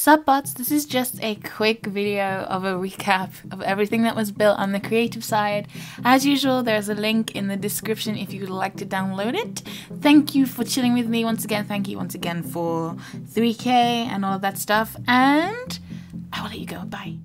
Sup bots, this is just a quick video of a recap of everything that was built on the creative side. As usual, there's a link in the description if you would like to download it. Thank you for chilling with me once again. Thank you once again for 3K and all of that stuff. And I will let you go. Bye.